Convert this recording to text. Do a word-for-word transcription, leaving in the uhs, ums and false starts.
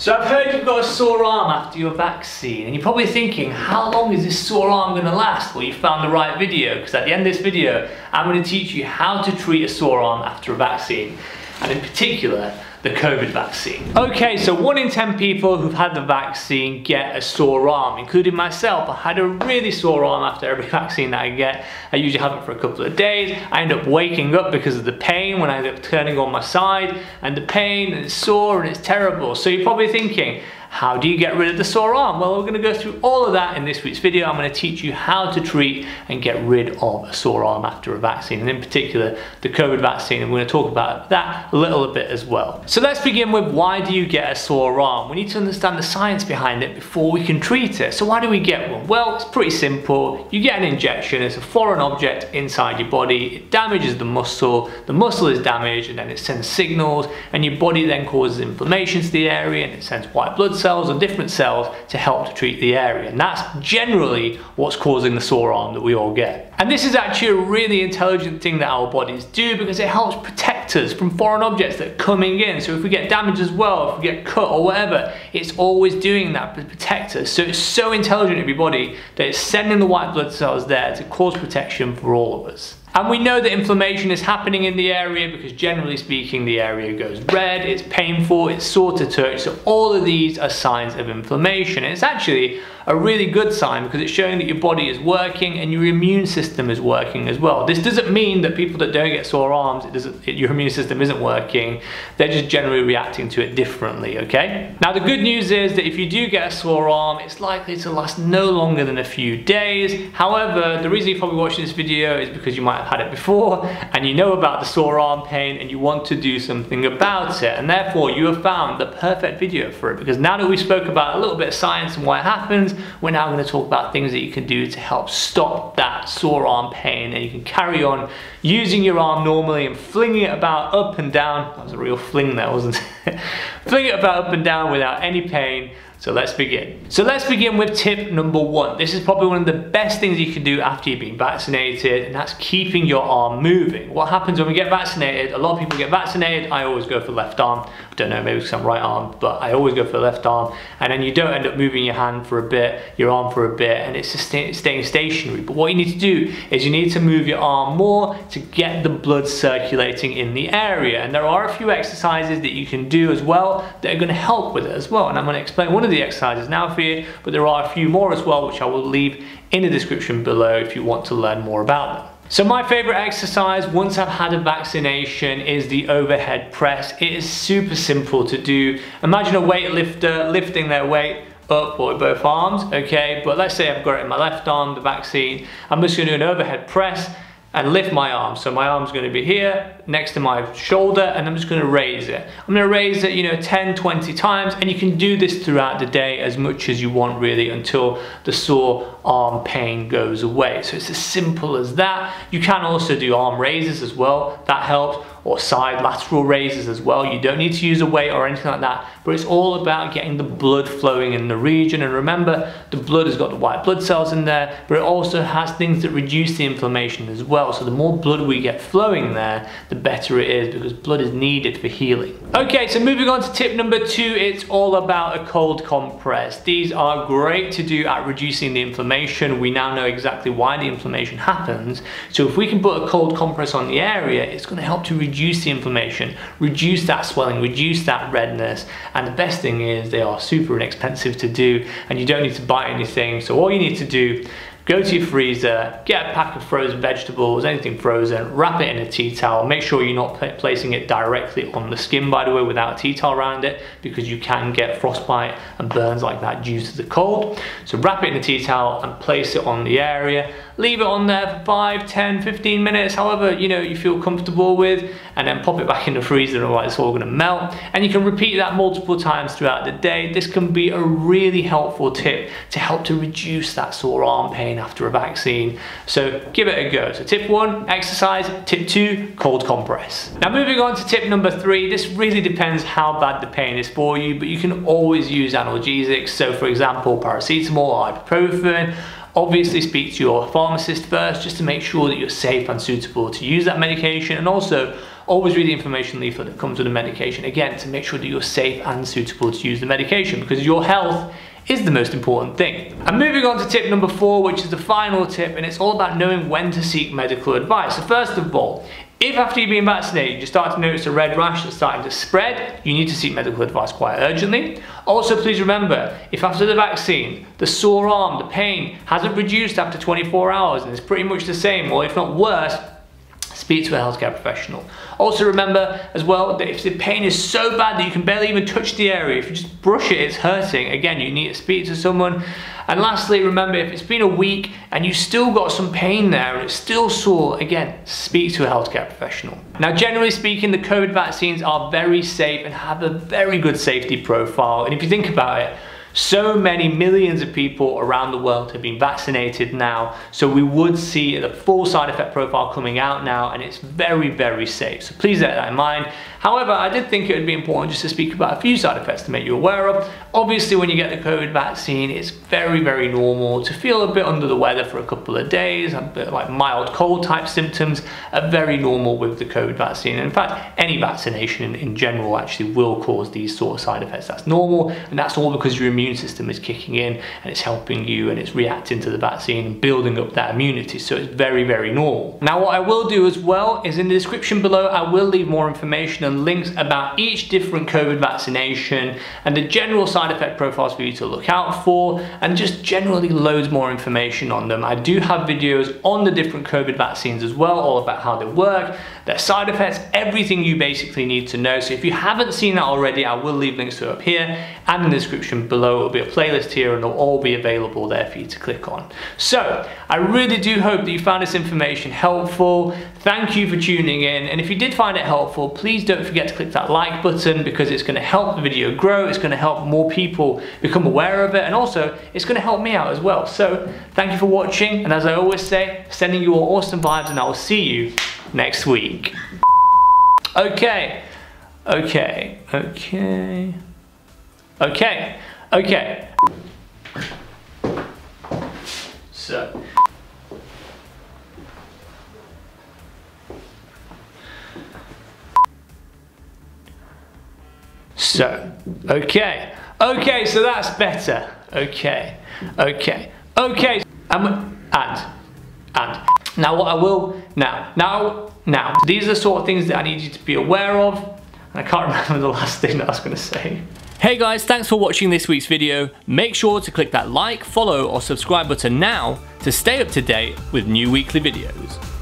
So I've heard you've got a sore arm after your vaccine, and you're probably thinking, how long is this sore arm going to last? Well, you found the right video, because at the end of this video, I'm going to teach you how to treat a sore arm after a vaccine, and in particular, the COVID vaccine. Okay, so one in ten people who've had the vaccine get a sore arm, including myself. I had a really sore arm after every vaccine that I get. I usually have it for a couple of days. I end up waking up because of the pain when I end up turning on my side, and the pain, and it's sore, and it's terrible. So you're probably thinking, how do you get rid of the sore arm? Well, we're going to go through all of that in this week's video. I'm going to teach you how to treat and get rid of a sore arm after a vaccine, and in particular the COVID vaccine, and we're going to talk about that a little bit as well. So let's begin with, why do you get a sore arm? We need to understand the science behind it before we can treat it. So why do we get one? Well, it's pretty simple. You get an injection. It's a foreign object inside your body. It damages the muscle. The muscle is damaged, and then it sends signals, and your body then causes inflammation to the area, and it sends white blood cells or different cells to help to treat the area, and that's generally what's causing the sore arm that we all get. And this is actually a really intelligent thing that our bodies do, because it helps protect us from foreign objects that are coming in. So if we get damaged as well, if we get cut or whatever, it's always doing that to protect us. So it's so intelligent of your body that it's sending the white blood cells there to cause protection for all of us. And we know that inflammation is happening in the area because, generally speaking, the area goes red, it's painful, it's sore to touch. So all of these are signs of inflammation. And it's actually a really good sign, because it's showing that your body is working and your immune system is working as well. This doesn't mean that people that don't get sore arms, it doesn't, it, your immune system isn't working. They're just generally reacting to it differently, okay? Now, the good news is that if you do get a sore arm, it's likely to last no longer than a few days. However, the reason you're probably watching this video is because you might have had it before, and you know about the sore arm pain, and you want to do something about it, and therefore you have found the perfect video for it. Because now that we spoke about a little bit of science and why it happens, we're now going to talk about things that you can do to help stop that sore arm pain, and you can carry on using your arm normally and flinging it about up and down. That was a real fling there, wasn't it? Fling it about up and down without any pain. So let's begin. So let's begin with tip number one. This is probably one of the best things you can do after you've been vaccinated, and that's keeping your arm moving. What happens when we get vaccinated? A lot of people get vaccinated. I always go for left arm. I don't know, maybe because I'm right arm, but I always go for the left arm. And then you don't end up moving your hand for a bit, your arm for a bit, and it's just staying stationary. But what you need to do is you need to move your arm more to get the blood circulating in the area. And there are a few exercises that you can do as well that are going to help with it as well. And I'm going to explain one of the exercises now for you, but there are a few more as well, which I will leave in the description below if you want to learn more about them. So my favorite exercise once I've had a vaccination is the overhead press. It is super simple to do. Imagine a weightlifter lifting their weight up with both arms, okay? But let's say I've got it in my left arm, the vaccine. I'm just gonna do an overhead press and lift my arm. So my arm's gonna be here next to my shoulder, and I'm just gonna raise it. I'm gonna raise it, you know, ten, twenty times, and you can do this throughout the day as much as you want, really, until the sore arm pain goes away. So it's as simple as that. You can also do arm raises as well, that helps, or side lateral raises as well. You don't need to use a weight or anything like that, but it's all about getting the blood flowing in the region. And remember, the blood has got the white blood cells in there, but it also has things that reduce the inflammation as well. So the more blood we get flowing there, the better it is, because blood is needed for healing. Okay, so moving on to tip number two, it's all about a cold compress. These are great to do at reducing the inflammation. We now know exactly why the inflammation happens. So if we can put a cold compress on the area, it's going to help to reduce reduce the inflammation, reduce that swelling, reduce that redness. And the best thing is they are super inexpensive to do, and you don't need to buy anything. So all you need to do, go to your freezer, get a pack of frozen vegetables, anything frozen, wrap it in a tea towel. Make sure you're not placing it directly on the skin, by the way, without a tea towel around it, because you can get frostbite and burns like that due to the cold. So wrap it in a tea towel and place it on the area. Leave it on there for five, ten, fifteen minutes, however you know you feel comfortable with, and then pop it back in the freezer, otherwise it's all going to melt. And you can repeat that multiple times throughout the day. This can be a really helpful tip to help to reduce that sore arm pain after a vaccine. So give it a go. So tip one, exercise. Tip two, cold compress. Now moving on to tip number three, this really depends how bad the pain is for you, but you can always use analgesics. So for example, paracetamol or ibuprofen. Obviously speak to your pharmacist first, just to make sure that you're safe and suitable to use that medication, and also always read the information leaflet that comes with the medication, again, to make sure that you're safe and suitable to use the medication, because your health is the most important thing. And moving on to tip number four, which is the final tip, and it's all about knowing when to seek medical advice. So first of all, if after you've been vaccinated you start to notice a red rash that's starting to spread, you need to seek medical advice quite urgently. Also, please remember, if after the vaccine, the sore arm, the pain hasn't reduced after twenty-four hours and it's pretty much the same, or if not worse, speak to a healthcare professional. Also remember as well that if the pain is so bad that you can barely even touch the area, if you just brush it, it's hurting, again, you need to speak to someone. And lastly, remember, if it's been a week and you still got some pain there and it's still sore, again, speak to a healthcare professional. Now, generally speaking, the COVID vaccines are very safe and have a very good safety profile. And if you think about it, so many millions of people around the world have been vaccinated now, so we would see the full side effect profile coming out now, and it's very, very safe. So please bear that in mind. However, I did think it would be important just to speak about a few side effects to make you aware of. Obviously, when you get the COVID vaccine, it's very, very normal to feel a bit under the weather for a couple of days, a bit like mild cold type symptoms are very normal with the COVID vaccine. In fact, any vaccination in, in general actually will cause these sort of side effects. That's normal, and that's all because your immune system is kicking in and it's helping you and it's reacting to the vaccine and building up that immunity. So it's very, very normal. Now, what I will do as well is in the description below, I will leave more information and links about each different COVID vaccination and the general side effect profiles for you to look out for, and just generally loads more information on them. I do have videos on the different COVID vaccines as well, all about how they work, their side effects, everything you basically need to know. So if you haven't seen that already, I will leave links to it up here and in the description below. It'll be a playlist here and they'll all be available there for you to click on. So I really do hope that you found this information helpful. Thank you for tuning in, and if you did find it helpful, please don't forget to click that like button, because it's going to help the video grow, it's going to help more people become aware of it, and also it's going to help me out as well. So thank you for watching, and as I always say, sending you all awesome vibes, and I will see you next week. Okay, okay, okay, okay, okay. So. So, okay, okay, so that's better. Okay, okay, okay, and, and, and. Now what I will, now, now, now, these are the sort of things that I need you to be aware of, and I can't remember the last thing that I was going to say. Hey guys, thanks for watching this week's video. Make sure to click that like, follow, or subscribe button now to stay up to date with new weekly videos.